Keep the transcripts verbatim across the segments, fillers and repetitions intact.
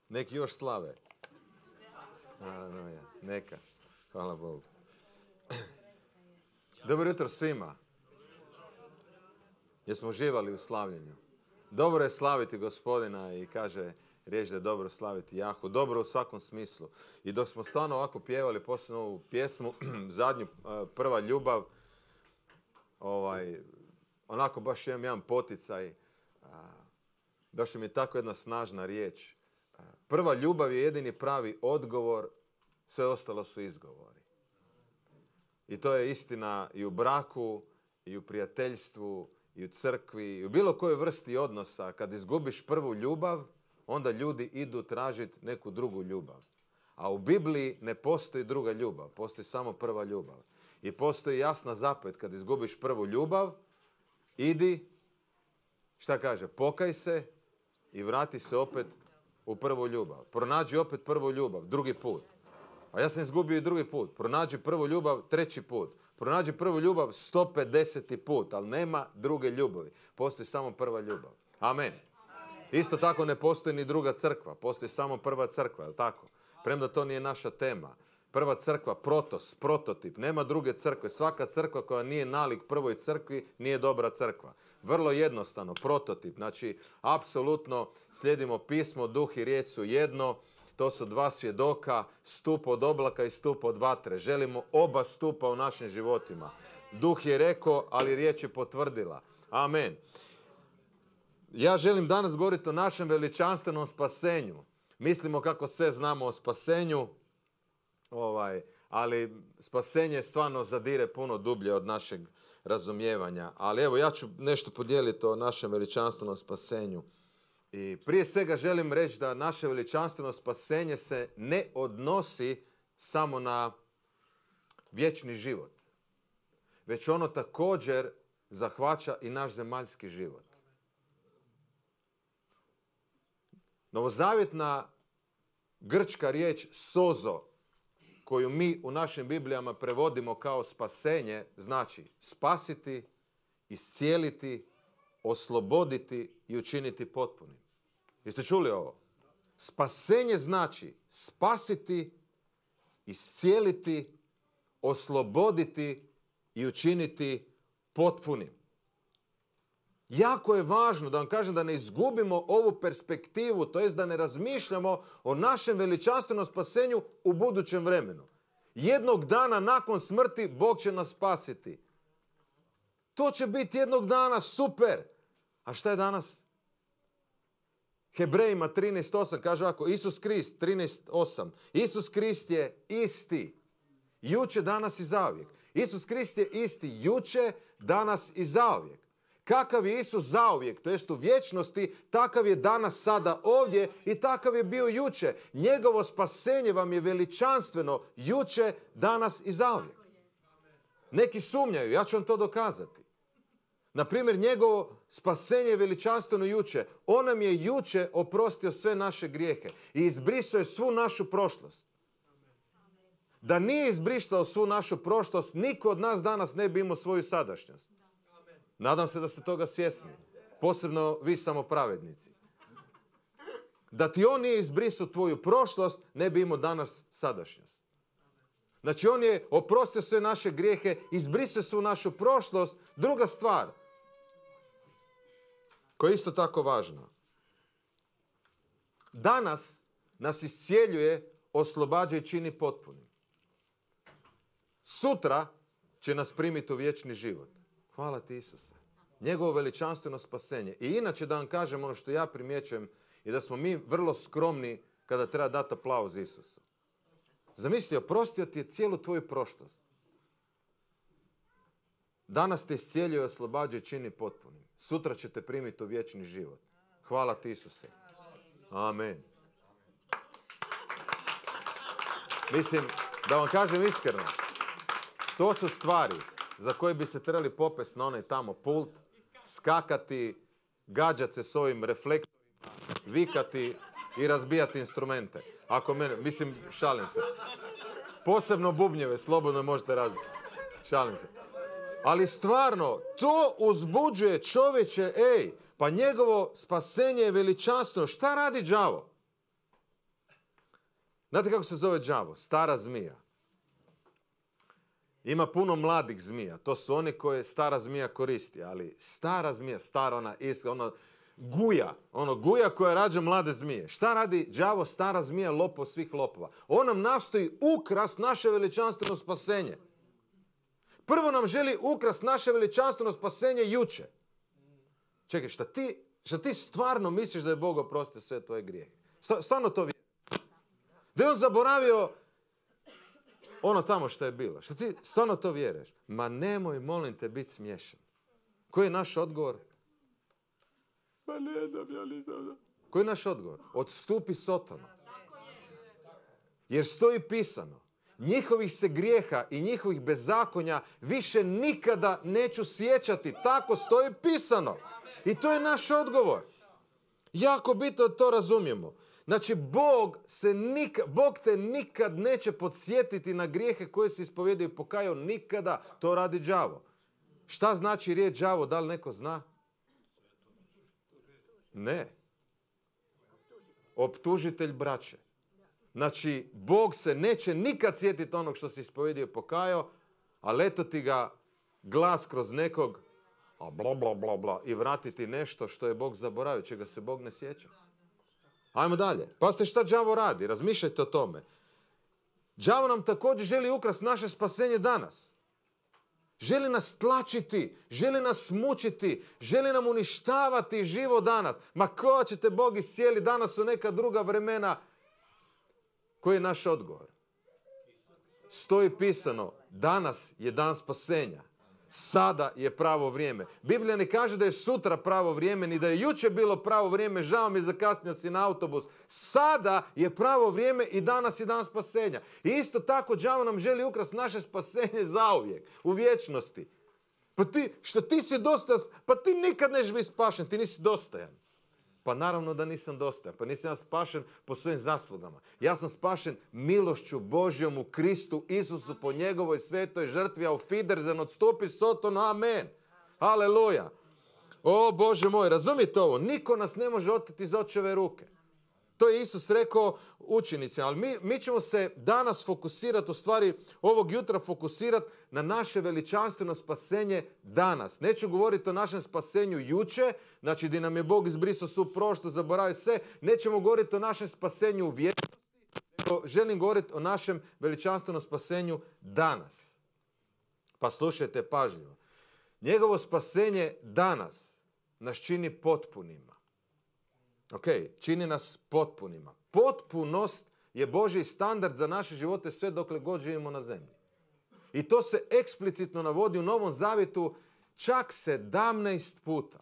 Neki još slave. Aleluja. Neka. Hvala Bogu. Dobro jutro svima. Jesmo uživali u slavljenju. Dobro je slaviti Gospodina i kaže riječ da je dobro slaviti Jahu. Dobro u svakom smislu. I dok smo stvarno ovako pjevali posebno ovu pjesmu, zadnju, prva ljubav, ovaj, onako baš imam jedan poticaj. Došla mi je tako jedna snažna riječ. Prva ljubav je jedini pravi odgovor, sve ostalo su izgovori. I to je istina i u braku, i u prijateljstvu, i u crkvi, i u bilo kojoj vrsti odnosa. Kad izgubiš prvu ljubav, onda ljudi idu tražiti neku drugu ljubav. A u Bibliji ne postoji druga ljubav, postoji samo prva ljubav. I postoji jasna zapovjed, kad izgubiš prvu ljubav, idi, šta kaže, pokaj se i vrati se opet u prvu ljubav. Pronađi opet prvu ljubav, drugi put. A ja sam izgubio i drugi put. Pronađi prvu ljubav, treći put. Pronađi prvu ljubav, sto pedeseti put, ali nema druge ljubavi. Postoji samo prva ljubav. Amen. Isto tako ne postoji ni druga crkva. Postoji samo prva crkva, je li tako? Premda to nije naša tema. Prva crkva, protos, prototip. Nema druge crkve. Svaka crkva koja nije nalik prvoj crkvi nije dobra crkva. Vrlo jednostavno, prototip. Znači, apsolutno slijedimo pismo, duh i riječ su jedno. To su dva svjedoka, stup od oblaka i stup od vatre. Želimo oba stupa u našim životima. Duh je rekao, ali riječ je potvrdila. Amen. Ja želim danas govoriti o našem veličanstvenom spasenju. Mislimo kako sve znamo o spasenju, ovaj, ali spasenje stvarno zadire puno dublje od našeg razumijevanja. Ali evo, ja ću nešto podijeliti o našem veličanstvenom spasenju. I prije svega želim reći da naše veličanstveno spasenje se ne odnosi samo na vječni život, već ono također zahvaća i naš zemaljski život. Novozavjetna grčka riječ sozo, koju mi u našim Biblijama prevodimo kao spasenje, znači spasiti, iscijeliti, osloboditi i učiniti potpunim. Jeste čuli ovo? Spasenje znači spasiti, iscijeliti, osloboditi i učiniti potpunim. Jako je važno da vam kažem da ne izgubimo ovu perspektivu, to jest da ne razmišljamo o našem veličanstvenom spasenju u budućem vremenu. Jednog dana nakon smrti Bog će nas spasiti. To će biti jednog dana super. A šta je danas? Hebrejima trinaest osam kaže ovako, Isus Krist, trinaest osam, Isus Krist je isti. Juče, danas i zauvijek. Isus Krist je isti juče, danas i zauvijek. Kakav je Isus zauvijek, to jest u vječnosti, takav je danas sada ovdje i takav je bio juče. Njegovo spasenje vam je veličanstveno juče, danas i zauvijek. Neki sumnjaju, ja ću vam to dokazati. Na primjer, njegovo spasenje je veličanstveno juče. On nam je juče oprostio sve naše grijehe i izbrisao je svu našu prošlost. Da nije izbrisao svu našu prošlost, niko od nas danas ne bi imao svoju sadašnjost. Nadam se da ste toga svjesni. Posebno vi samopravednici. Da ti on nije izbrisao tvoju prošlost, ne bi imao danas sadašnjost. Znači, on je oprostio sve naše grijehe, izbrisao svu našu prošlost. Druga stvar, koja je isto tako važna. Danas nas iscijeljuje, oslobađa i čini potpunim. Sutra će nas primiti u vječni život. Hvala ti, Isuse. Njegovo veličanstveno spasenje. I inače da vam kažem ono što ja primjećujem i da smo mi vrlo skromni kada treba dati aplauz Isusu. Zamisli, oprostio ti je cijelu tvoju prošlost. Danas te iscijeljuje, oslobađa i čini potpunim. Sutra ćete primiti u vječni život. Hvala ti, Isuse. Amen. Mislim, da vam kažem iskreno, to su stvari za koje bi se trebali popesti na onaj tamo pult, skakati, gađati se s ovim reflektorima, vikati i razbijati instrumente. Ako mene, mislim, šalim se. Posebno bubnjeve, slobodno možete raditi. Šalim se. Ali stvarno, to uzbuđuje čovječe, ej, pa njegovo spasenje je veličanstveno. Šta radi đavo? Znate kako se zove đavo? Stara zmija. Ima puno mladih zmija. To su oni koje stara zmija koristi. Ali stara zmija, stara ona iska, ono guja. Ono guja koja rađa mlade zmije. Šta radi đavo? Stara zmija, lopov svih lopova. On nam nastoji ukrast naše veličanstveno spasenje. Prvo nam želi ukrast naše veličanstveno spasenje juče. Čekaj, šta ti, šta ti stvarno misliš da je Bog oprostio sve tvoje grijehe? Stvarno to vjeruješ? Da je on zaboravio ono tamo što je bilo. Što ti stvarno to vjeruješ? Ma nemoj, molim te, biti smiješan. Koji je naš odgovor? Pa ne znam, ja nisam. Koji je naš odgovor? Odstupi Sotonu. Jer stoji pisano. Njihovih se grijeha i njihovih bezakonja više nikada neću sjećati. Tako stoji pisano. I to je naš odgovor. Jako bitno da to razumijemo. Znači, Bog, se nika, Bog te nikad neće podsjetiti na grijehe koje si ispovjedio i pokajao. Nikada. To radi đavo. Šta znači riječ đavo? Da li neko zna? Ne. Optužitelj braće. Znači, Bog se neće nikad sjetiti onog što si ispovjedio i pokajao, ali eto ti ga glas kroz nekog a bla, bla, bla, bla, i vratiti nešto što je Bog zaboravio, čega se Bog ne sjeća. Ajmo dalje. Pazite šta đavo radi. Razmišljajte o tome. Đavo nam također želi ukrasti naše spasenje danas. Želi nas tlačiti, želi nas mučiti, želi nam uništavati život danas. Ma ko ćete Bog iscijeli, danas su neka druga vremena. Koji je naš odgovor? Stoji pisano, danas je dan spasenja. Sada je pravo vrijeme. Biblija ne kaže da je sutra pravo vrijeme, ni da je jučer bilo pravo vrijeme, žao mi, zakasnio si na autobus. Sada je pravo vrijeme i danas je dan spasenja. I isto tako đavo nam želi ukrasti naše spasenje zauvijek, u vječnosti. Pa ti, što ti si dostojan, pa ti nikad nećeš biti spašen, ti nisi dostojan. Pa naravno da nisam dostojan. Pa nisam ja spašen po svojim zaslugama. Ja sam spašen milošću Božjom u Kristu Isusu po njegovoj svetoj žrtvi, a u Fiderzen odstupi Sotonu. Amen. Aleluja. O Bože moj, razumite ovo? Niko nas ne može oteti iz očeve ruke. To je Isus rekao učenicima. Ali mi, mi ćemo se danas fokusirati, u stvari ovog jutra fokusirati na naše veličanstveno spasenje danas. Neću govoriti o našem spasenju juče, znači gdje nam je Bog izbrisao svu prošlost, zaboravio sve. Nećemo govoriti o našem spasenju u vječnosti, nego želim govoriti o našem veličanstvenom spasenju danas. Pa slušajte pažljivo. Njegovo spasenje danas nas čini potpunima. Ok, čini nas potpunima. Potpunost je Božji standard za naše živote sve dokle god živimo na zemlji. I to se eksplicitno navodi u Novom Zavjetu čak sedamnaest puta.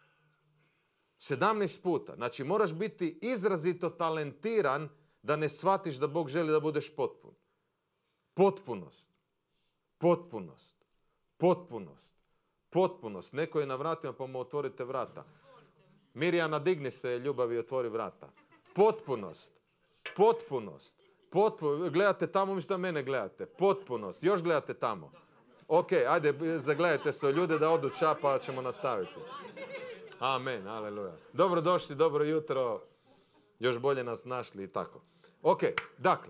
sedamnaest puta. Znači moraš biti izrazito talentiran da ne shvatiš da Bog želi da budeš potpun. Potpunost. Potpunost. Potpunost. Potpunost. Neko je na vratima pa mu otvorite vrata. Mirjana, digni se, ljubavi, i otvori vrata. Potpunost. Potpunost. Potpunost. Gledate tamo, umjesto da mene gledate. Potpunost. Još gledate tamo. Ok, ajde, zagledajte se ljude da odu ča, pa ćemo nastaviti. Amen, aleluja. Dobro došli, dobro jutro. Još bolje nas našli i tako. Ok, dakle.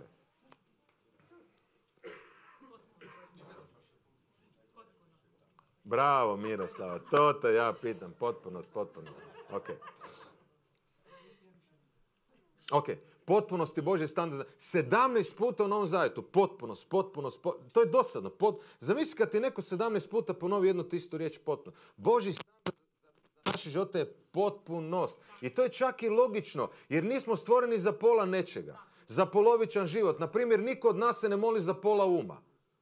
Bravo, Miroslava. To te ja pitam. Potpunost, potpunost. Ok. Ok. Potpunost je Božji standard. sedamnaest puta u Novom Zavjetu. Potpunost, potpunost, potpunost. To je dosadno. Pot... Zamisli kad ti neko sedamnaest puta ponovi jednu istu riječ potpunost. Božji standard za naše živote je potpunost. I to je čak i logično. Jer nismo stvoreni za pola nečega. Za polovičan život. Naprimjer, niko od nas se ne moli za pola uma.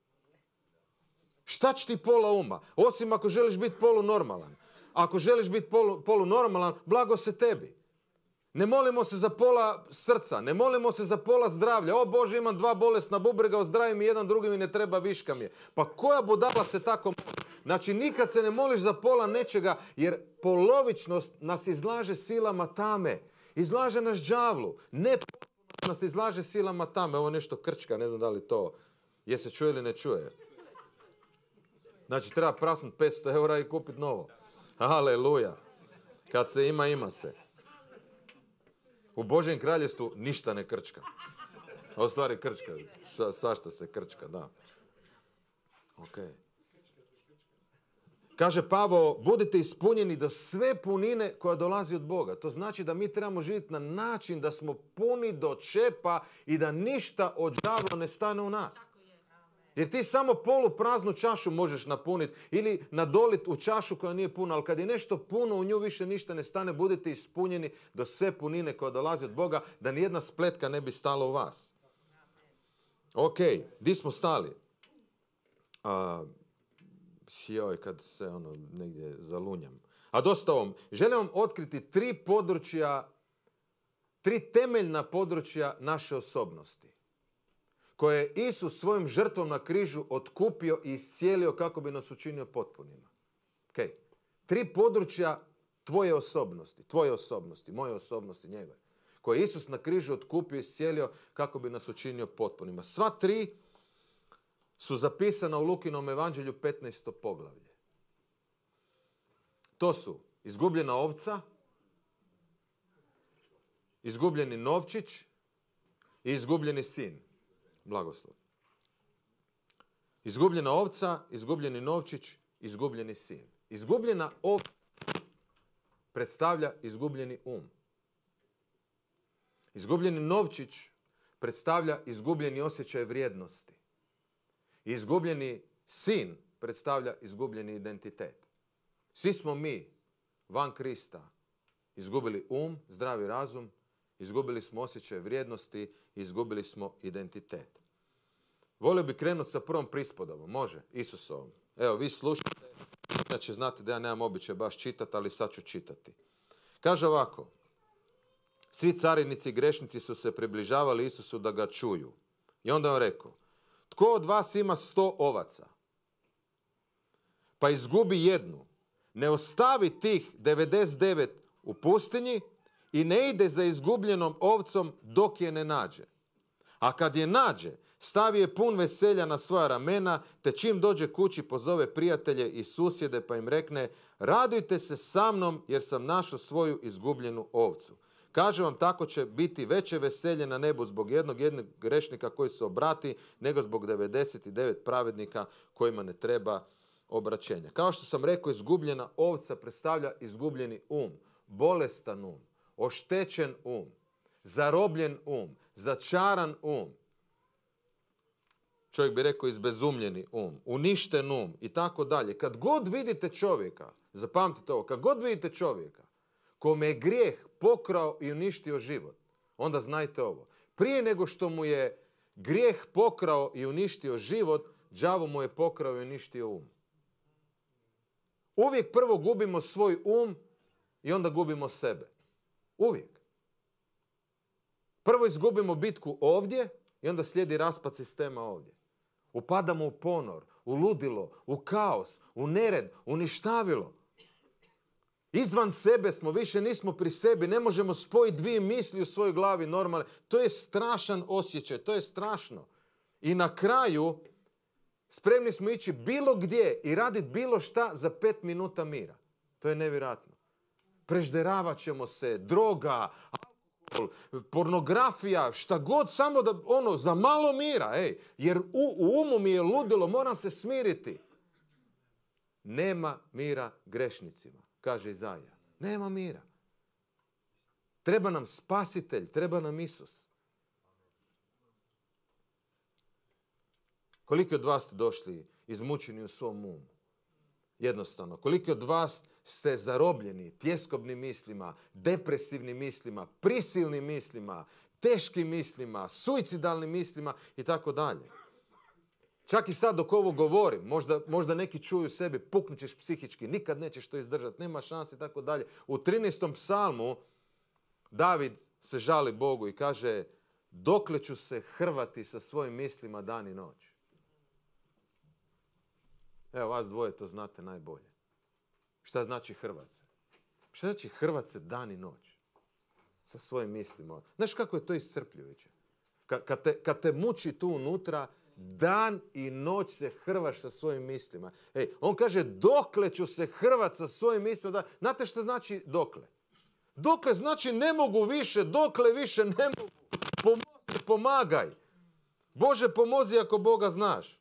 Šta će ti pola uma? Osim ako želiš biti polunormalan. Ako želiš biti polu, polunormalan, blago se tebi. Ne molimo se za pola srca, ne molimo se za pola zdravlja. O Bože, imam dva bolesna bubrega, ozdravi mi jedan, drugi mi ne treba, viška mi je. Pa koja budala se tako moli? Znači, nikad se ne moliš za pola nečega, jer polovičnost nas izlaže silama tame. Izlaže nas đavlu. Ne nas izlaže silama tame. Ovo nešto krčka, ne znam da li to je se čuje ili ne čuje. Znači, treba prasnuti petsto eura i kupiti novo. Aleluja. Kad se ima, ima se. U Božjem kraljevstvu ništa ne krčka. A u stvari krčka. Sa, svašta se krčka, da. Ok. Kaže Pavao, budite ispunjeni do sve punine koja dolazi od Boga. To znači da mi trebamo živjeti na način da smo puni do čepa i da ništa od đavla ne stane u nas. Jer ti samo polupraznu čašu možeš napuniti ili nadoliti u čašu koja nije puna, ali kad je nešto puno, u nju više ništa ne stane, budete ispunjeni do sve punine koja dolazi od Boga, da nijedna spletka ne bi stala u vas. Ok, di smo stali? Uh, Sjoj, kad se ono negdje zalunjam. A dosta ovom, želim vam otkriti tri područja, tri temeljna područja naše osobnosti, koje je Isus svojim žrtvom na križu otkupio i iscijelio kako bi nas učinio potpunima. Okay. Tri područja tvoje osobnosti, tvoje osobnosti, moje osobnosti, njegove, koje je Isus na križu otkupio i iscijelio kako bi nas učinio potpunima. Sva tri su zapisana u Lukinom evanđelju petnaesto poglavlje. To su izgubljena ovca, izgubljeni novčić i izgubljeni sin. Blagoslov. Izgubljena ovca, izgubljeni novčić, izgubljeni sin. Izgubljena ovca predstavlja izgubljeni um. Izgubljeni novčić predstavlja izgubljeni osjećaj vrijednosti. Izgubljeni sin predstavlja izgubljeni identitet. Svi smo mi van Krista izgubili um, zdravi razum, izgubili smo osjećaj vrijednosti, izgubili smo identitet. Volio bi krenuti sa prvom prispodobom. Može? Isusovom. Evo, vi slušate. Inače, znate da ja nemam običaj baš čitati, ali sad ću čitati. Kaže ovako. Svi carinici i grešnici su se približavali Isusu da ga čuju. I onda on rekao, tko od vas ima sto ovaca? Pa izgubi jednu. Ne ostavi tih devedeset devet u pustinji i ne ide za izgubljenom ovcom dok je ne nađe. A kad je nađe, stavi je pun veselja na svoja ramena, te čim dođe kući pozove prijatelje i susjede pa im rekne, radujte se sa mnom jer sam našao svoju izgubljenu ovcu. Kažem vam, tako će biti veće veselje na nebu zbog jednog jednog grešnika koji se obrati, nego zbog devedeset devet pravednika kojima ne treba obraćenja. Kao što sam rekao, izgubljena ovca predstavlja izgubljeni um, bolestan um, oštećen um, zarobljen um, začaran um. Čovjek bi rekao izbezumljeni um, uništen um i tako dalje. Kad god vidite čovjeka, zapamtite ovo, kad god vidite čovjeka kome je grijeh pokrao i uništio život, onda znajte ovo. Prije nego što mu je grijeh pokrao i uništio život, đavo mu je pokrao i uništio um. Uvijek prvo gubimo svoj um i onda gubimo sebe. Uvijek. Prvo izgubimo bitku ovdje i onda slijedi raspad sistema ovdje. Upadamo u ponor, u ludilo, u kaos, u nered, uništavilo. Izvan sebe smo, više nismo pri sebi, ne možemo spojiti dvije misli u svojoj glavi normalne. To je strašan osjećaj, to je strašno. I na kraju spremni smo ići bilo gdje i raditi bilo šta za pet minuta mira. To je nevjerojatno. Prežderavat ćemo se, droga, alkohol, pornografija, šta god, samo da, ono, za malo mira, ej, jer u, u umu mi je ludilo, moram se smiriti. Nema mira grešnicima, kaže Izaija. Nema mira. Treba nam spasitelj, treba nam Isus. Koliko od vas ste došli izmučeni u svom umu? Jednostavno. Koliko od vas ste zarobljeni tjeskobnim mislima, depresivnim mislima, prisilnim mislima, teškim mislima, suicidalnim mislima i tako dalje. Čak i sad dok ovo govorim, možda, možda neki čuju sebi, puknut ćeš psihički, nikad nećeš to izdržati, nema šanse i tako dalje. U trinaestom psalmu David se žali Bogu i kaže, dokle ću se hrvati sa svojim mislima dan i noć. Evo, vas dvoje to znate najbolje. Šta znači hrvat se? Šta znači hrvat se dan i noć? Sa svojim mislima. Znaš kako je to iscrpljujuće? Kad, kad, te, kad te muči tu unutra, dan i noć se hrvaš sa svojim mislima. Ej, on kaže, dokle ću se hrvat sa svojim mislima? Znate što znači dokle? Dokle znači ne mogu više, dokle više ne mogu. Pomozi, pomagaj. Bože, pomozi ako Boga znaš.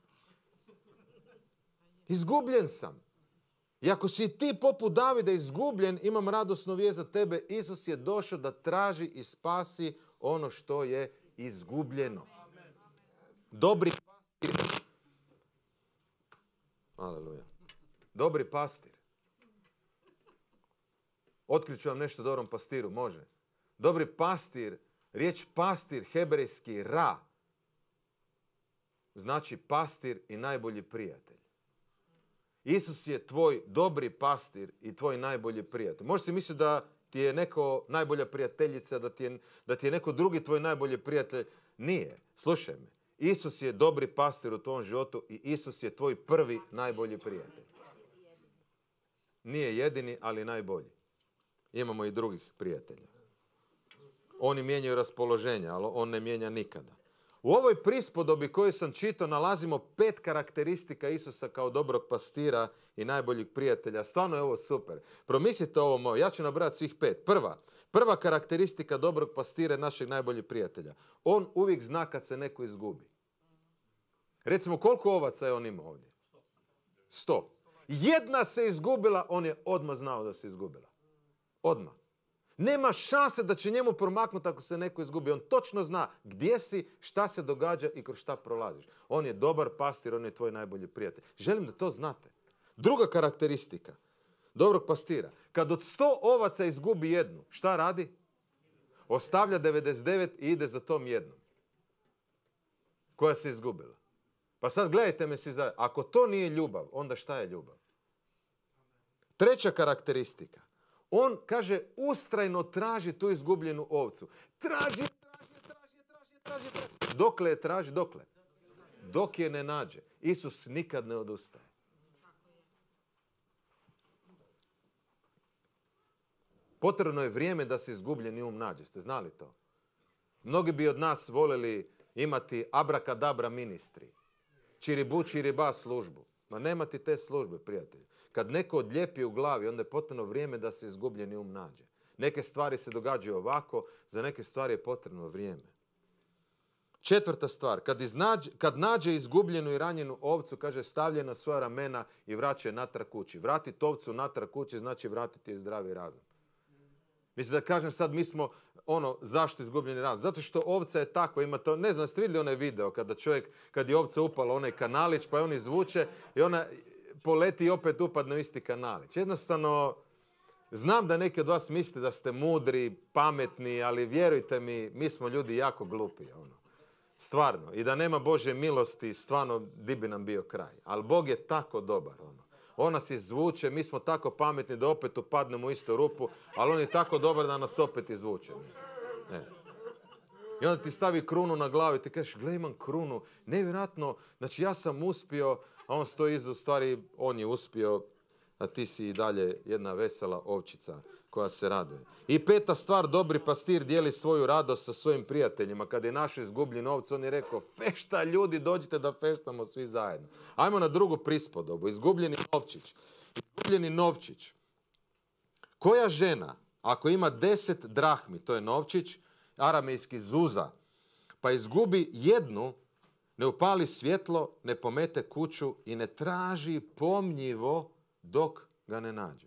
Izgubljen sam. I ako si ti poput Davida izgubljen, imam radosnu vijest za tebe. Isus je došao da traži i spasi ono što je izgubljeno. Dobri pastir. Aleluja. Dobri pastir. Otkriću vam nešto o dobrom pastiru, može. Dobri pastir, riječ pastir, hebrejski ra, znači pastir i najbolji prijatelj. Isus je tvoj dobri pastir i tvoj najbolji prijatelj. Možeš si misliti da ti je neko najbolja prijateljica, da ti je, da ti je neko drugi tvoj najbolji prijatelj. Nije. Slušaj me. Isus je dobri pastir u tvom životu i Isus je tvoj prvi najbolji prijatelj. Nije jedini, ali najbolji. Imamo i drugih prijatelja. Oni mijenjaju raspoloženje, ali on ne mijenja nikada. U ovoj prispodobi koju sam čitao nalazimo pet karakteristika Isusa kao dobrog pastira i najboljeg prijatelja. Stvarno je ovo super. Promislite ovo moje. Ja ću nabrati svih pet. Prva. Prva karakteristika dobrog pastira je našeg najboljeg prijatelja. On uvijek zna kad se neko izgubi. Recimo, koliko ovaca je on imao ovdje? Sto. Jedna se izgubila, on je odmah znao da se izgubila. Odmah. Nema šanse da će njemu promaknuti ako se neko izgubi. On točno zna gdje si, šta se događa i kroz šta prolaziš. On je dobar pastir, on je tvoj najbolji prijatelj. Želim da to znate. Druga karakteristika dobrog pastira. Kad od sto ovaca izgubi jednu, šta radi? Ostavlja devedeset devet i ide za tom jednom koja se izgubila. Pa sad gledajte me svi zajedno. Ako to nije ljubav, onda šta je ljubav? Treća karakteristika. On, kaže, ustrajno traži tu izgubljenu ovcu. Traži, traži, traži, traži, traži, traži. Dokle je traži? Dokle? Dok je ne nađe. Isus nikad ne odustaje. Potrebno je vrijeme da se izgubljeni um nađe. Ste znali to? Mnogi bi od nas voljeli imati abrakadabra ministri. Čiribu, čiriba službu. Ma nema ti te službe, prijatelji. Kad neko odlijepi u glavi, onda je potrebno vrijeme da se izgubljeni um nađe. Neke stvari se događaju ovako, za neke stvari je potrebno vrijeme. Četvrta stvar, kad, iznađe, kad nađe izgubljenu i ranjenu ovcu, kaže, stavlja na svoja ramena i vraća je natrag kući. Vratiti ovcu natrag kući znači vratiti je zdravi razum. Mislim da kažem sad, mi smo, ono, zašto izgubljeni razum? Zato što ovca je tako, ima to, ne znam, ste vidjeli onaj video kada čovjek, kad je ovca upala onaj kanalić, pa je on izvuče i ona poleti i opet upadne u isti kanalić. Jednostavno, znam da neki od vas mislite da ste mudri, pametni, ali vjerujte mi, mi smo ljudi jako glupi, ono. Stvarno. I da nema Božje milosti, stvarno, di bi nam bio kraj. Ali Bog je tako dobar, ono. On nas izvuče, mi smo tako pametni da opet upadnemo u istu rupu, ali on je tako dobar da nas opet izvuče. Ne. I onda ti stavi krunu na glavu i ti kažeš, gle, imam krunu, nevjerojatno, znači ja sam uspio, a on stoji iza, u stvari on je uspio, a ti si i dalje jedna vesela ovčica koja se raduje. I peta stvar, dobri pastir dijeli svoju radost sa svojim prijateljima. Kad je naš izgubljen ovc, on je rekao, fešta ljudi, dođite da feštamo svi zajedno. Ajmo na drugu prispodobu, izgubljeni novčić. Izgubljeni novčić. Koja žena, ako ima deset drahmi, to je novčić, aramejski zuza, pa izgubi jednu, ne upali svjetlo, ne pomete kuću i ne traži pomnjivo dok ga ne nađe.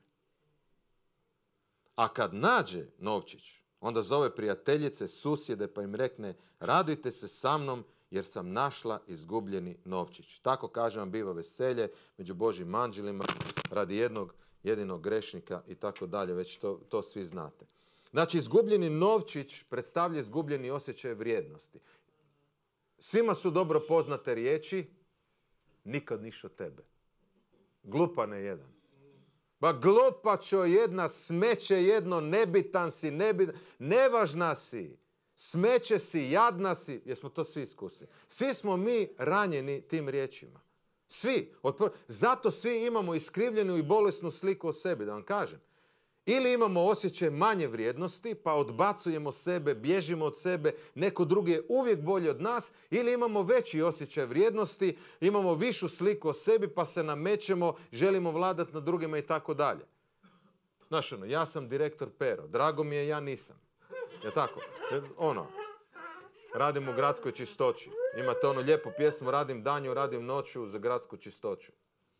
A kad nađe novčić, onda zove prijateljice, susjede pa im rekne, radujte se sa mnom jer sam našla izgubljeni novčić. Tako, kažem vam, biva veselje među Božjim anđelima radi jednog jedinog grešnika i tako dalje, već to, to svi znate. Znači, izgubljeni novčić predstavlja izgubljeni osjećaj vrijednosti. Svima su dobro poznate riječi, nikad niš od tebe. Glupane jedan. Ba glupačo jedna, smeće jedno, nebitan si, nebitan, nevažna si, smeće si, jadna si, jer smo to svi iskusili. Svi smo mi ranjeni tim riječima. Svi. Zato svi imamo iskrivljenu i bolesnu sliku o sebi, da vam kažem. Ili imamo osjećaj manje vrijednosti, pa odbacujemo sebe, bježimo od sebe, neko drugi je uvijek bolji od nas, ili imamo veći osjećaj vrijednosti, imamo višu sliku o sebi, pa se namećemo, želimo vladati nad drugima i tako dalje. Znaš, ono, ja sam direktor Pero, drago mi je, ja nisam. Je tako? Ono. Radim u gradskoj čistoći. Imate onu lijepu pjesmu, radim danju, radim noću za gradsku čistoću.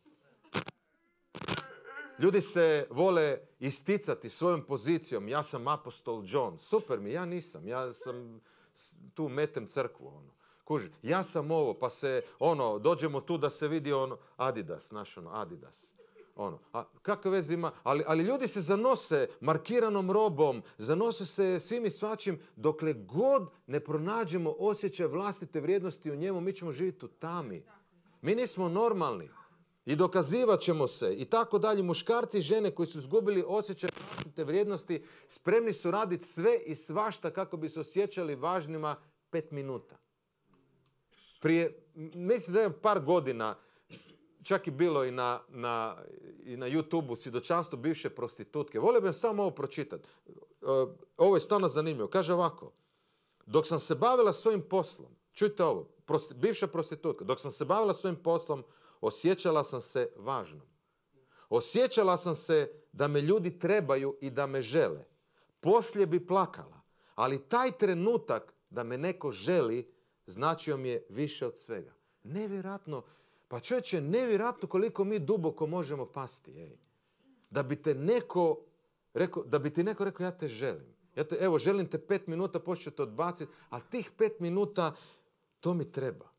Ljudi se vole isticati svojom pozicijom. Ja sam apostol John. Super mi, ja nisam. Ja sam tu metem crkvu. Ono. Kuži, ja sam ovo, pa se, ono, dođemo tu da se vidi ono, Adidas, naš ono, Adidas. Ono, a kakve veze ima? Ali, ali ljudi se zanose markiranom robom, zanose se svim i svačim, dokle god ne pronađemo osjećaj vlastite vrijednosti u njemu, mi ćemo živjeti u tami. Mi nismo normalni. I dokazivat ćemo se i tako dalje. Muškarci i žene koji su izgubili osjećaj vlastite vrijednosti spremni su raditi sve i svašta kako bi se osjećali važnima pet minuta. Prije, mislim da je par godina, čak i bilo i na, na, i na YouTube-u svjedočanstvo bivše prostitutke. Volio bih samo ovo pročitati. Ovo je stvarno zanimljivo. Kaže ovako. Dok sam se bavila svojim poslom, čujte ovo, prosti, bivša prostitutka, dok sam se bavila svojim poslom, osjećala sam se važnom. Osjećala sam se da me ljudi trebaju i da me žele. Poslije bi plakala, ali taj trenutak da me neko želi značio mi je više od svega. Nevjerojatno, pa čovječe, nevjerojatno koliko mi duboko možemo pasti. Ej. Da bi te neko rekao, da bi ti neko rekao ja te želim. Ja te, evo, želim te pet minuta, poslije ću te odbaciti, a tih pet minuta to mi treba.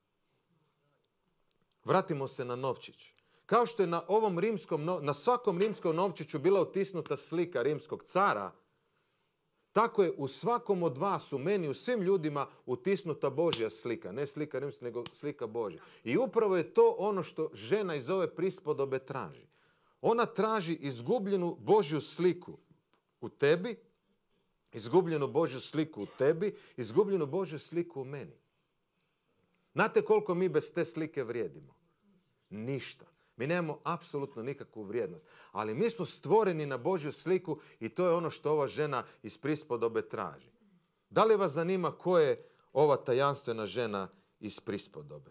Vratimo se na novčić. Kao što je na ovom rimskom, na svakom rimskom novčiću bila otisnuta slika rimskog cara, tako je u svakom od vas, u meni, u svim ljudima utisnuta Božja slika. Ne slika rimska, nego slika Božja. I upravo je to ono što žena iz ove prispodobe traži. Ona traži izgubljenu Božju sliku u tebi, izgubljenu Božju sliku u tebi, izgubljenu Božju sliku u meni. Znate koliko mi bez te slike vrijedimo? Ništa. Mi nemamo apsolutno nikakvu vrijednost. Ali mi smo stvoreni na Božju sliku i to je ono što ova žena iz prispodobe traži. Da li vas zanima ko je ova tajanstvena žena iz prispodobe?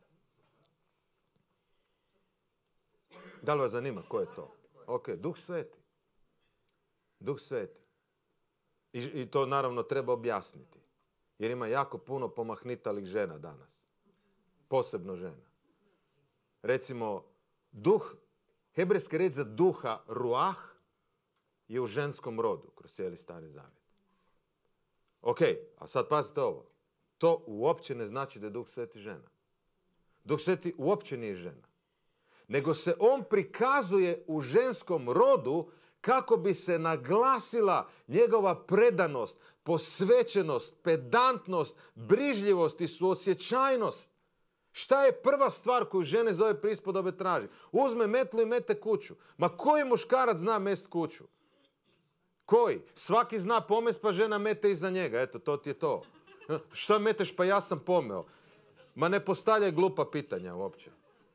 Da li vas zanima ko je to? Ok, Duh Sveti. Duh Sveti. I, i to naravno treba objasniti. Jer ima jako puno pomahnitalih žena danas. Posebno žena. Recimo, duh, hebrejska riječ za duha, ruah, je u ženskom rodu, kroz cijeli Stari Zavjet. Ok, a sad pazite ovo. To uopće ne znači da je Duh Sveti žena. Duh Sveti uopće nije žena. Nego se on prikazuje u ženskom rodu kako bi se naglasila njegova predanost, posvećenost, pedantnost, brižljivost i suosjećajnost. Šta je prva stvar koju žene iz ove prispodobe traži? Uzme metlu i mete kuću. Ma koji muškarac zna mest kuću? Koji? Svaki zna pomest pa žena mete iza njega. Eto, to ti je to. Šta meteš pa ja sam pomeo? Ma ne postavljaj glupa pitanja uopće.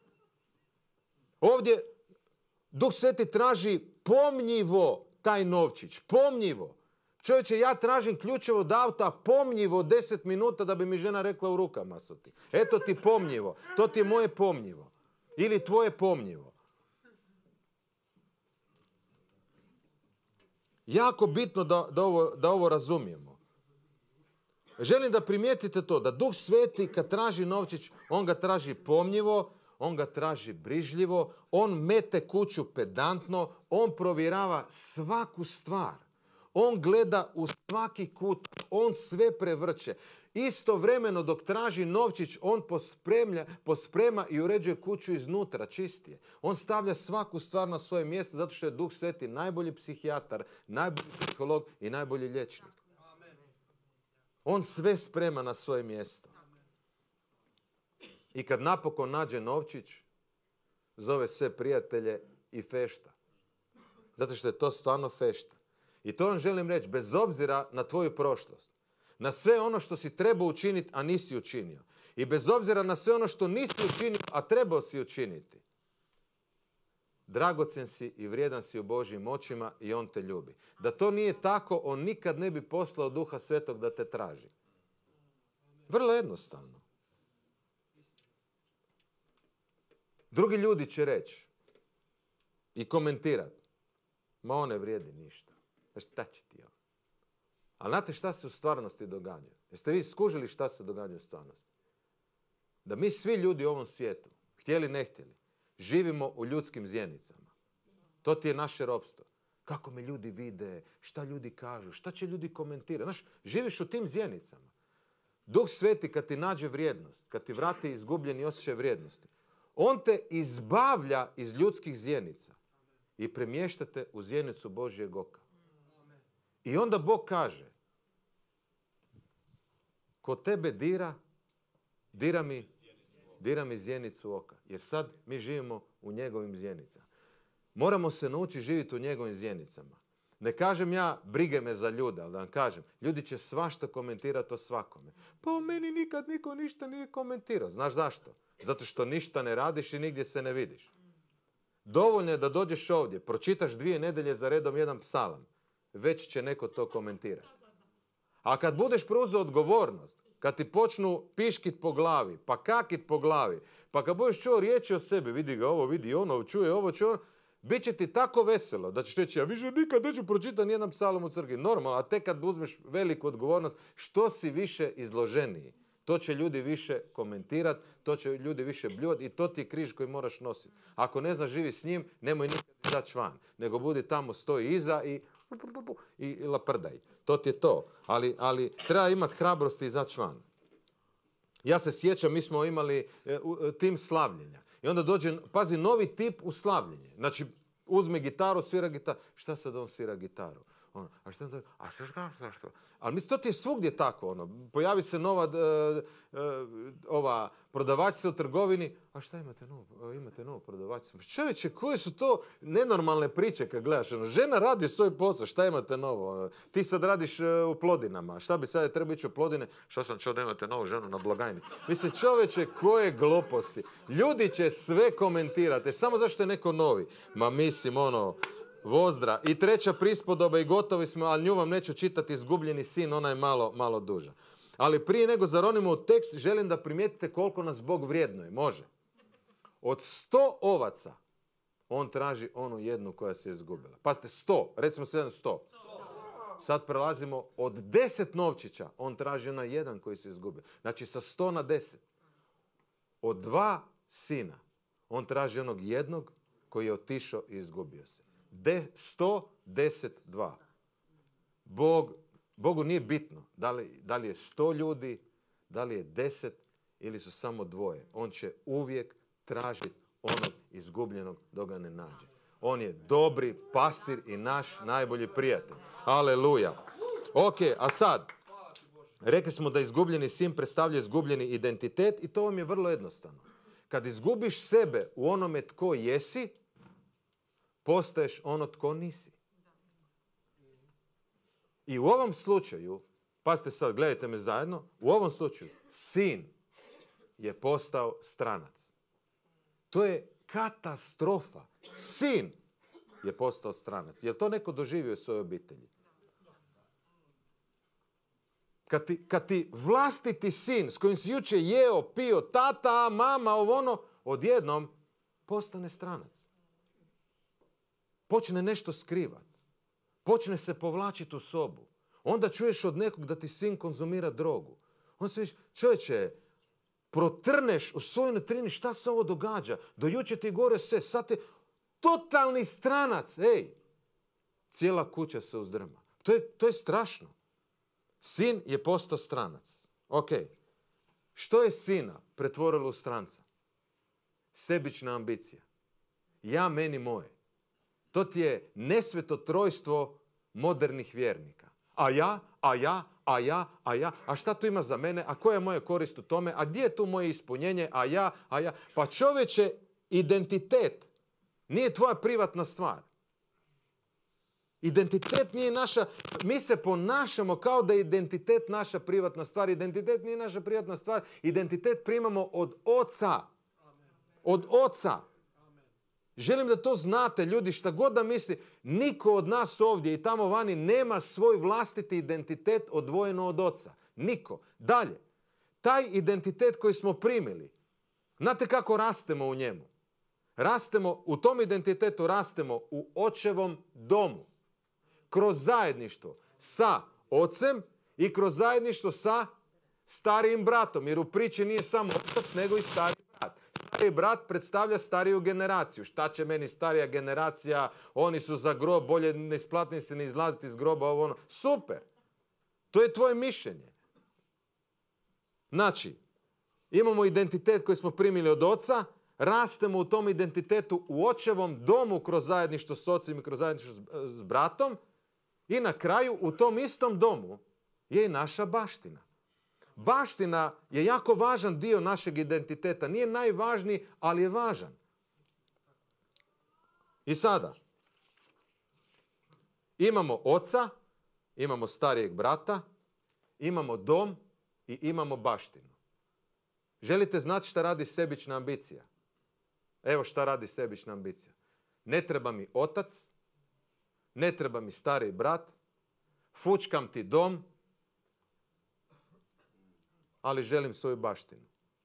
Ovdje Duh Sveti traži pomnjivo taj novčić. Pomnjivo. Čovječe, ja tražim ključevo od auta pomnjivo deset minuta da bi mi žena rekla u rukama su ti. Eto ti pomnjivo. To ti je moje pomnjivo. Ili tvoje pomnjivo. Jako bitno da, da, ovo, da ovo razumijemo. Želim da primijetite to, da Duh Sveti kad traži novčić, on ga traži pomnjivo, on ga traži brižljivo, on mete kuću pedantno, on provjerava svaku stvar. On gleda u svaki kut, on sve prevrće. Istovremeno dok traži novčić, on pospremlja, posprema i uređuje kuću iznutra, čistije. On stavlja svaku stvar na svoje mjesto zato što je Duh Sveti najbolji psihijatar, najbolji psiholog i najbolji liječnik. On sve sprema na svoje mjesto. I kad napokon nađe novčić, zove sve prijatelje i fešta. Zato što je to stvarno fešta. I to vam želim reći, bez obzira na tvoju prošlost, na sve ono što si trebao učiniti, a nisi učinio. I bez obzira na sve ono što nisi učinio, a trebao si učiniti. Dragocen si i vrijedan si u Božjim očima i on te ljubi. Da to nije tako, on nikad ne bi poslao Duha Svetog da te traži. Vrlo jednostavno. Drugi ljudi će reći i komentirati, ma on ne vrijedi ništa. Šta će ti ovo? Ali znate šta se u stvarnosti događa? Jeste vi skužili šta se događa u stvarnosti? Da mi svi ljudi u ovom svijetu, htjeli ne htjeli, živimo u ljudskim zjenicama. To ti je naše ropstvo. Kako me ljudi vide, šta ljudi kažu, šta će ljudi komentirati. Znaš, živiš u tim zjenicama. Duh Sveti kad ti nađe vrijednost, kad ti vrati izgubljeni osjećaj vrijednosti, on te izbavlja iz ljudskih zjenica i premješta te u zjenicu Božjeg oka. I onda Bog kaže, ko tebe dira, dira mi, dira mi zjenicu oka. Jer sad mi živimo u njegovim zjenicama. Moramo se naučiti živjeti u njegovim zjenicama. Ne kažem ja, brige me za ljude, ali da vam kažem, ljudi će svašta komentirati o svakome. Pa o meni nikad niko ništa nije komentirao. Znaš zašto? Zato što ništa ne radiš i nigdje se ne vidiš. Dovoljno je da dođeš ovdje, pročitaš dvije nedelje za redom jedan psalam. Već će neko to komentirati. A kad budeš preuzeo odgovornost, kad ti počnu piškit po glavi, pa kakit po glavi, pa kad budeš čuo riječi o sebi, vidi ga ovo, vidi ono, čuje ovo, čuje ono, bit će ti tako veselo da ćeš reći, ja više nikad neću pročitati nijedan psalam u crkvi. Normalno, a tek kad uzmeš veliku odgovornost, što si više izloženiji, to će ljudi više komentirati, to će ljudi više bljuvati i to ti je križ koji moraš nositi. Ako ne znaš živi s njim, nemoj nikad izaći van, nego budi tamo, stoji iza i, i, i laprdaj. To ti je to. Ali, ali treba imati hrabrosti i izaći van. Ja se sjećam, mi smo imali e, u, tim slavljenja. I onda dođe, pazi, novi tip u slavljenje. Znači, uzme gitaru, svira gitaru. Šta sad on svira gitaru? Ono, a šta onda, a šta, šta, šta, šta? Ali mislim, to ti je svugdje tako, ono. Pojavi se nova, uh, uh, ova, prodavačica u trgovini. A šta imate novo? Imate novu prodavačicu? Čovječe, koje su to nenormalne priče kad gledaš? Ono, žena radi svoj posao, šta imate novo? Ti sad radiš uh, u Plodinama. Šta bi sad trebao ići u Plodine? Šta sam čuo da imate novu ženu na blagajni? Mislim, čovječe, koje gluposti. Ljudi će sve komentirati, samo zašto je neko novi. Ma mislim, ono... Vozdra. I treća prispodoba i gotovi smo, ali nju vam neću čitati, Izgubljeni sin, ona je malo, malo duža. Ali prije nego zaronimo u tekst, želim da primijetite koliko nas Bog vrijednuje. Može. Od sto ovaca, on traži onu jednu koja se izgubila. Pazite, sto, recimo sedam sto. Sad prelazimo od deset novčića, on traži onaj jedan koji se izgubio. Znači sa sto na deset. Od dva sina, on traži onog jednog koji je otišao i izgubio se. De, sto, deset, dva. Bog, Bogu nije bitno da li, da li je sto ljudi, da li je deset ili su samo dvoje. On će uvijek tražiti onog izgubljenog dok ga ne nađe. On je dobri pastir i naš najbolji prijatelj. Aleluja. Ok, a sad, rekli smo da izgubljeni sin predstavlja izgubljeni identitet i to vam je vrlo jednostavno. Kad izgubiš sebe u onome tko jesi, postaješ ono tko nisi. I u ovom slučaju, pazite sad, gledajte me zajedno, u ovom slučaju sin je postao stranac. To je katastrofa. Sin je postao stranac. Je li to neko doživio u svojoj obitelji? Kad ti, kad ti vlastiti sin s kojim si jučer jeo, pio, tata, mama, ovo ono, odjednom postane stranac. Počne nešto skrivati. Počne se povlačiti u sobu. Onda čuješ od nekog da ti sin konzumira drogu. Onda se vidiš, čovječe, protrneš u svojoj nutrini šta se ovo događa. Do jučer ti gore sve, sad ti totalni stranac. Ej, cijela kuća se uzdrma. To je, to je strašno. Sin je postao stranac. Ok. Što je sina pretvorilo u stranca? Sebična ambicija. Ja, meni, moje. To ti je nesveto trojstvo modernih vjernika. A ja, a ja, a ja, a ja. A šta tu ima za mene? A koja je moja korist u tome? A gdje je tu moje ispunjenje? A ja, a ja. Pa čovječe, identitet nije tvoja privatna stvar. Identitet nije naša, mi se ponašamo kao da je identitet naša privatna stvar. Identitet nije naša privatna stvar. Identitet primamo od oca. Od oca. Želim da to znate, ljudi, šta god da misli, niko od nas ovdje i tamo vani nema svoj vlastiti identitet odvojeno od oca. Niko. Dalje, taj identitet koji smo primili, znate kako rastemo u njemu? Rastemo, u tom identitetu rastemo u očevom domu. Kroz zajedništvo sa ocem i kroz zajedništvo sa starijim bratom. Jer u priči nije samo otac, nego i stariji brat. Stariji brat predstavlja stariju generaciju. Šta će meni starija generacija? Oni su za grob, bolje ne isplati se ne izlaziti iz groba. Ovo ono. Super. To je tvoje mišljenje. Znači, imamo identitet koji smo primili od oca, rastemo u tom identitetu u očevom domu kroz zajedništvo s ocem i kroz zajedništvo s bratom i na kraju u tom istom domu je i naša baština. Baština je jako važan dio našeg identiteta. Nije najvažniji, ali je važan. I sada, imamo oca, imamo starijeg brata, imamo dom i imamo baštinu. Želite znati šta radi sebična ambicija? Evo šta radi sebična ambicija. Ne treba mi otac, ne treba mi stariji brat, fučkam ti dom, ali želim svoju baštinu.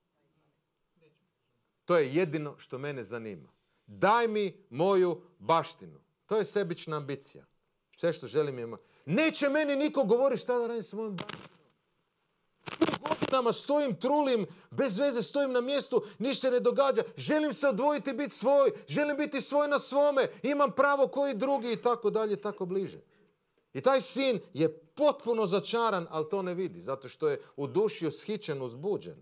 To je jedino što mene zanima. Daj mi moju baštinu. To je sebična ambicija. Sve što želim je... Neće meni niko govoriti šta da radim s mojom baštinom. Godinama stojim, trulim, bez veze stojim na mjestu, ništa se ne događa. Želim se odvojiti, biti svoj. Želim biti svoj na svome. Imam pravo koji drugi i tako dalje, tako bliže. I taj sin je potpuno začaran, ali to ne vidi, zato što je u duši ushićen, uzbuđen.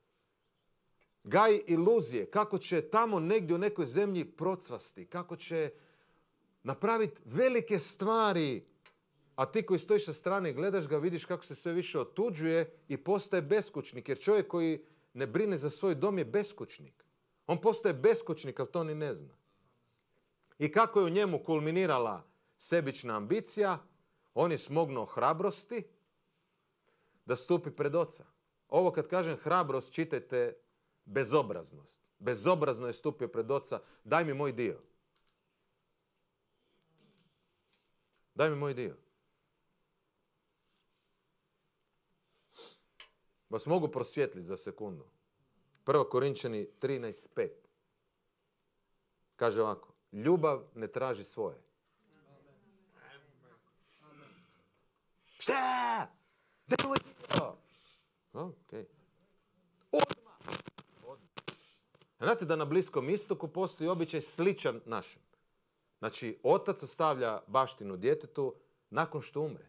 Gaji iluzije, kako će tamo negdje u nekoj zemlji procvasti, kako će napraviti velike stvari, a ti koji stojiš sa strane i gledaš ga, vidiš kako se sve više otuđuje i postaje beskućnik, jer čovjek koji ne brine za svoj dom je beskućnik. On postaje beskućnik, ali to ni ne zna. I kako je u njemu kulminirala sebična ambicija, on je smognuo hrabrosti da stupi pred oca. Ovo kad kažem hrabrost, čitajte bezobraznost. Bezobrazno je stupio pred oca. Daj mi moj dio. Daj mi moj dio. Vas mogu prosvjetliti za sekundu. Prvo Korinčani trinaest pet. Kaže ovako. Ljubav ne traži svoje. Šta? Daj moj dio. Okay. Odmah. Odmah. Znate da na Bliskom istoku postoji običaj sličan našem. Znači, otac ostavlja baštinu djetetu nakon što umre.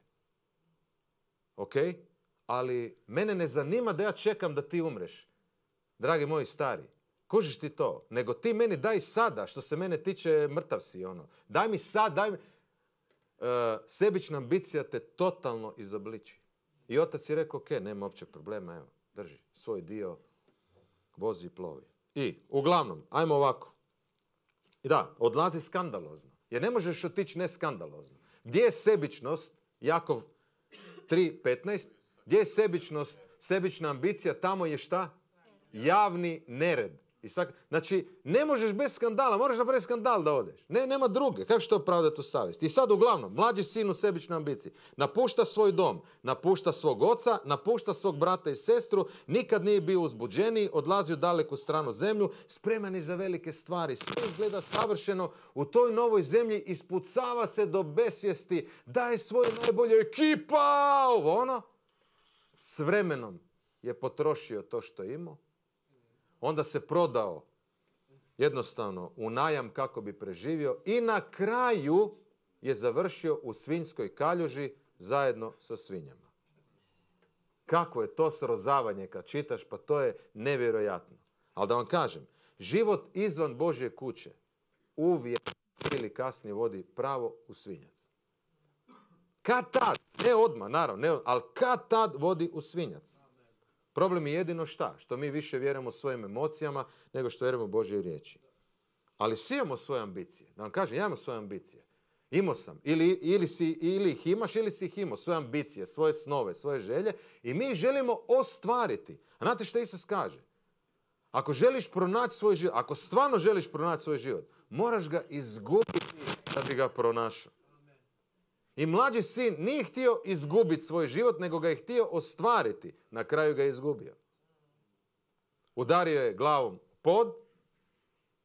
Ok? Ali mene ne zanima da ja čekam da ti umreš. Dragi moji stari, kužiš ti to? Nego ti meni daj sada, što se mene tiče, mrtav si. Ono. Daj mi sad, daj mi... Uh, sebična ambicija te totalno izobliči. I otac je rekao, ok, nema uopće problema, evo, drži svoj dio, vozi i plovi. I, uglavnom, ajmo ovako. I da, odlazi skandalozno. Jer ne možeš otići ne skandalozno. Gdje je sebičnost? Jakov tri petnaest. Gdje je sebičnost? Sebična ambicija, tamo je šta? Javni nered. I sak, znači, ne možeš bez skandala, moraš napraviti skandal da odeš. Ne, nema druge. Kako će to opravdati u savjesti? I sad uglavnom, mlađi sin u sebičnoj ambiciji napušta svoj dom, napušta svog oca, napušta svog brata i sestru, nikad nije bio uzbuđeniji, odlazi u daleku stranu zemlju, spreman je za velike stvari, sve izgleda savršeno, u toj novoj zemlji ispucava se do besvijesti, daje svoje najbolje ekipa, ovo ono. S vremenom je potrošio to što je imao. Onda se prodao jednostavno u najam kako bi preživio i na kraju je završio u svinjskoj kaljuži zajedno sa svinjama. Kako je to srozavanje kad čitaš, pa to je nevjerojatno. Ali da vam kažem, život izvan Božje kuće uvijek ili kasnije vodi pravo u svinjac. Kad tad, ne odmah, naravno, ne, ali kad tad vodi u svinjac. Problem je jedino šta? Što mi više vjerujemo svojim emocijama nego što vjerujemo Božjoj riječi. Ali svi imamo svoje ambicije. Da vam kažem, ja imam svoje ambicije. Imao sam. Ili, ili, si, ili ih imaš ili si ih imao. Svoje ambicije, svoje snove, svoje želje. I mi želimo ostvariti. A znate što Isus kaže? Ako želiš pronaći svoj život, ako stvarno želiš pronaći svoj život, moraš ga izgubiti da bi ga pronašao. I mlađi sin nije htio izgubiti svoj život, nego ga je htio ostvariti. Na kraju ga je izgubio. Udario je glavom pod,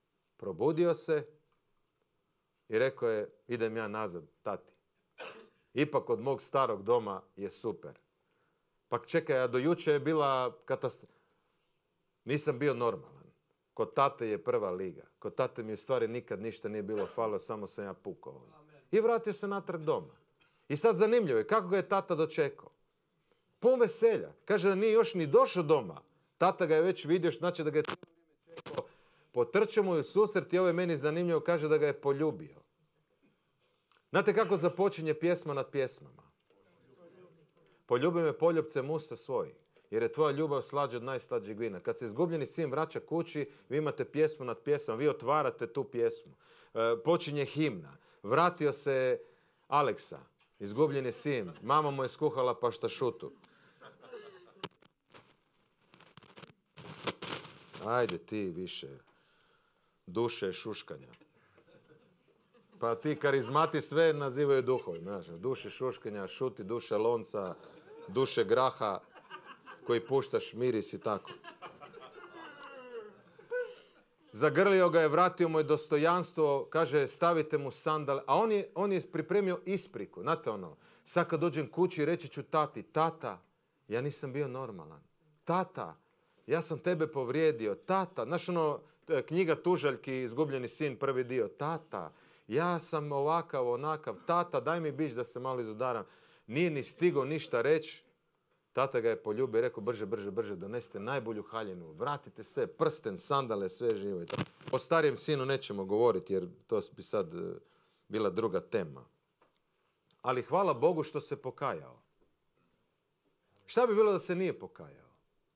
probudio se i rekao je, idem ja nazad tati. Ipak od mog starog doma je super. Pa čekaj, a do juče je bila katastrofa. Nisam bio normalan. Kod tate je prva liga. Kod tate mi u stvari nikad ništa nije bilo falilo, samo sam ja pukao. I vratio se natrag doma. I sad zanimljivo je kako ga je tata dočekao. Pun veselja. Kaže da nije još ni došao doma. Tata ga je već vidio, znači da ga je čekao. Potrče mu u susret i ovo je meni zanimljivo, kaže da ga je poljubio. Znate kako započinje pjesma nad pjesmama? Poljubi me poljubcem usta svojih, jer je tvoja ljubav slađa od najslađeg vina. Kad se izgubljeni sin vraća kući, vi imate pjesmu nad pjesmom, vi otvarate tu pjesmu. E, počinje himna. Vratio se Aleksa, izgubljeni sin. Mama mu je skuhala paštašutu. Ajde ti više. Duše šuškanja. Pa ti karizmati sve nazivaju duhovi. Znaš, duše šuškanja, šuti duše lonca, duše graha koji puštaš miris i tako. Zagrlio ga je, vratio mu je dostojanstvo, kaže stavite mu sandale, a on je, on je pripremio ispriku. Znate ono, sad kad dođem kući reći ću tati, tata, ja nisam bio normalan. Tata, ja sam tebe povrijedio. Tata, znaš ono, knjiga Tužaljki, izgubljeni sin, prvi dio. Tata, ja sam ovakav, onakav. Tata, daj mi bić da se malo izudaram. Nije ni stigao ništa reći. Tata ga je poljubio i rekao, brže, brže, brže, donesite najbolju haljinu. Vratite sve, prsten, sandale, sve živo. I tako. O starijem sinu nećemo govoriti jer to bi sad bila druga tema. Ali hvala Bogu što se pokajao. Šta bi bilo da se nije pokajao?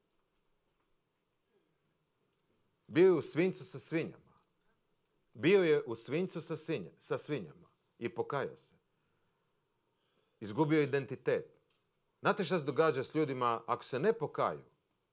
Bio je u svinjcu sa svinjama. Bio je u svinjcu sa, svinja, sa svinjama i pokajao se. Izgubio je identitet. Znate šta se događa s ljudima ako se ne pokaju?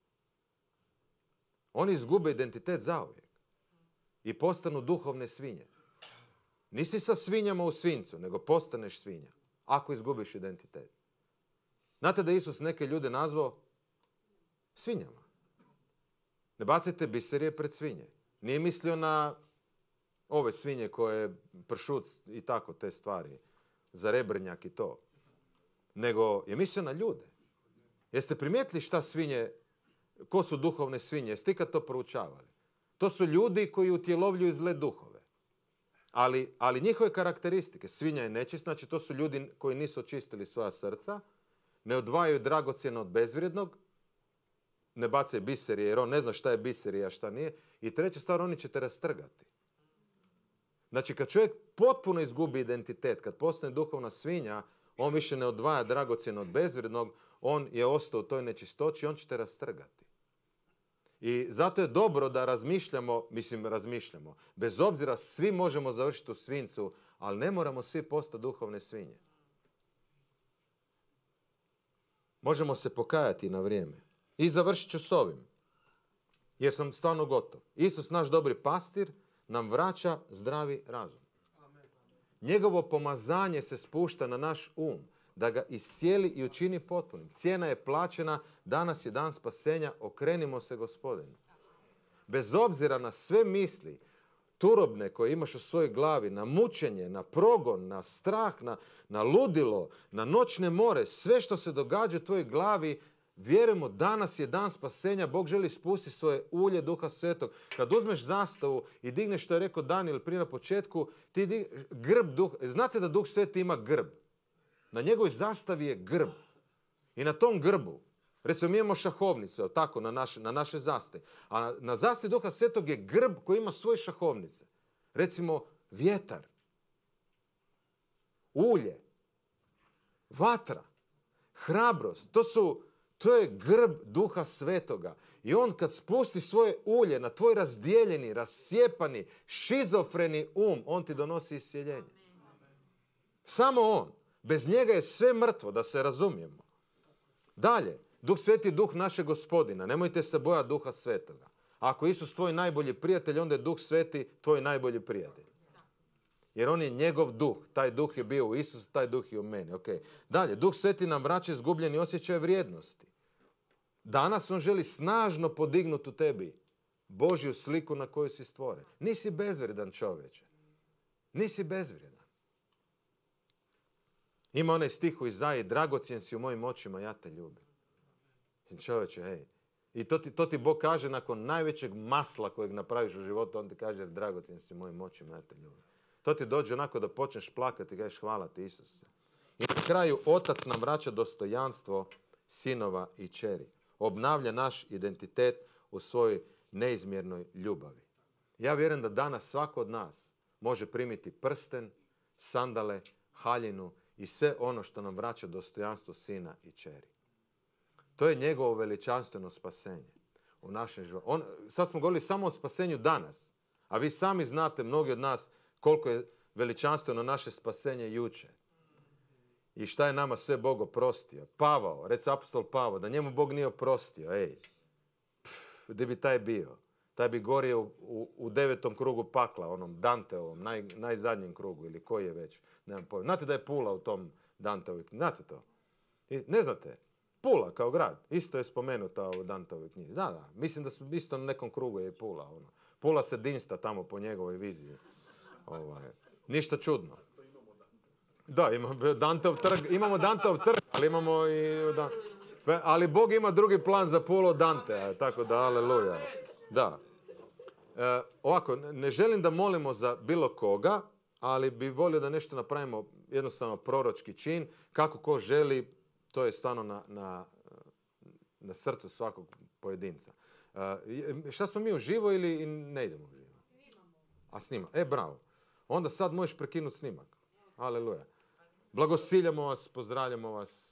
Oni izgube identitet zauvijek i postanu duhovne svinje. Nisi sa svinjama u svinjcu, nego postaneš svinja ako izgubiš identitet. Znate da Isus neke ljude nazvao svinjama. Ne bacajte biserije pred svinje. Nije mislio na ove svinje koje pršut i tako te stvari, za rebrnjak i to. Nego je mislio na ljude. Jeste primijetili šta svinje, ko su duhovne svinje? Jeste ikad to proučavali? To su ljudi koji utjelovljuju zle duhove. Ali, ali njihove karakteristike, svinja je nečist, znači to su ljudi koji nisu očistili svoja srca, ne odvajaju dragocjeno od bezvrijednog, ne bacaju biserije jer on ne zna šta je biserija, a šta nije. I treća stvar, oni će te rastrgati. Znači kad čovjek potpuno izgubi identitet, kad postane duhovna svinja, on više ne odvaja dragocjeno od bezvrijednog, on je ostao u toj nečistoći, on će te rastrgati. I zato je dobro da razmišljamo, mislim razmišljamo, bez obzira svi možemo završiti u svinjcu, ali ne moramo svi postati duhovne svinje. Možemo se pokajati na vrijeme. I završit ću s ovim, jer sam stvarno gotov. Isus, naš dobri pastir, nam vraća zdravi razum. Njegovo pomazanje se spušta na naš um, da ga iscijeli i učini potpunim. Cijena je plaćena, danas je dan spasenja, okrenimo se Gospodinu. Bez obzira na sve misli, turobne koje imaš u svojoj glavi, na mučenje, na progon, na strah, na, na ludilo, na noćne more, sve što se događa u tvojoj glavi, vjerujemo, danas je dan spasenja, Bog želi spustiti svoje ulje Duha Svetog. Kad uzmeš zastavu i digneš što je rekao Danijel prije na početku, ti dig, grb Duh, znate da Duh Sveti ima grb. Na njegovoj zastavi je grb. I na tom grbu, recimo mi imamo šahovnicu, jel tako, na, naš, na naše zastave. A na, na zastavi Duha Svetog je grb koji ima svoje šahovnice. Recimo vjetar, ulje, vatra, hrabrost, to su To je grb Duha Svetoga. I on kad spusti svoje ulje na tvoj razdijeljeni, rascijepani, šizofreni um, on ti donosi iscjeljenje. Samo on. Bez njega je sve mrtvo, da se razumijemo. Dalje, Duh Sveti je duh našeg Gospodina. Nemojte se bojati Duha Svetoga. Ako je Isus tvoj najbolji prijatelj, onda je Duh Sveti tvoj najbolji prijatelj. Jer on je njegov duh. Taj duh je bio u Isusu, taj duh je u meni. Okay. Dalje, Duh Sveti nam vraća izgubljeni osjećaj vrijednosti. Danas on želi snažno podignuti u tebi Božju sliku na koju si stvoren. Nisi bezvrijedan čovječe. Nisi bezvrijedan. Ima onaj stih u Izaiji, dragocjen si u mojim očima, ja te ljubim. Čovječe, hej. I to ti, to ti Bog kaže nakon najvećeg masla kojeg napraviš u životu, on ti kaže, dragocjen si u mojim očima, ja te ljubim. To ti dođe onako da počneš plakati i kažeš, hvala ti Isuse. I na kraju Otac nam vraća dostojanstvo sinova i kćeri. Obnavlja naš identitet u svojoj neizmjernoj ljubavi. Ja vjerujem da danas svako od nas može primiti prsten, sandale, haljinu i sve ono što nam vraća dostojanstvo sina i kćeri. To je njegovo veličanstveno spasenje u našem životu. On, sad smo govorili samo o spasenju danas, a vi sami znate, mnogi od nas, koliko je veličanstveno naše spasenje jučer. I šta je nama sve Bog oprostio. Pavao, reci apostol Pavao, da njemu Bog nije oprostio, ej, pff, gdje bi taj bio? Taj bi gorio u, u, u devetom krugu pakla, onom Danteovom, naj, najzadnjem krugu, ili koji je već, nemam pojma. Znate da je Pula u tom Danteovoj knjizi? Znate to? I, ne znate? Pula kao grad, isto je spomenuta u Danteovoj knjizi. Da, da, mislim da su isto na nekom krugu je Pula. Ono. Pula se dinsta tamo po njegovoj viziji. Ovaj, ništa čudno. Da, imamo Danteov trg, imamo Danteov trg, ali imamo i... Da, ali Bog ima drugi plan za Pulu od Dantea, tako da, aleluja. Da. E, ovako, ne želim da molimo za bilo koga, ali bi volio da nešto napravimo jednostavno proročki čin, kako ko želi, to je stvarno na, na, na srcu svakog pojedinca. E, šta smo mi uživo ili ne idemo uživo? Snimamo. A snima. E, bravo. Onda sad možeš prekinuti snimak. Aleluja. Blagosiljamo vas, pozdravljamo vas.